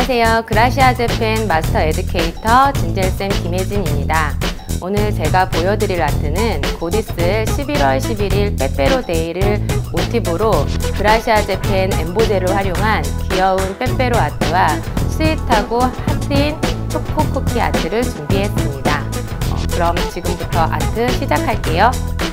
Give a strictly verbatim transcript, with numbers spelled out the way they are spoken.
안녕하세요. 그라시아 재팬 마스터 에듀케이터 진젤쌤 김혜진입니다. 오늘 제가 보여드릴 아트는 곧 있을 십일월 십일일 빼빼로데이를 모티브로 그라시아 재팬 엠보제를 활용한 귀여운 빼빼로 아트와 스윗하고 하트인 초코 쿠키 아트를 준비했습니다. 어, 그럼 지금부터 아트 시작할게요.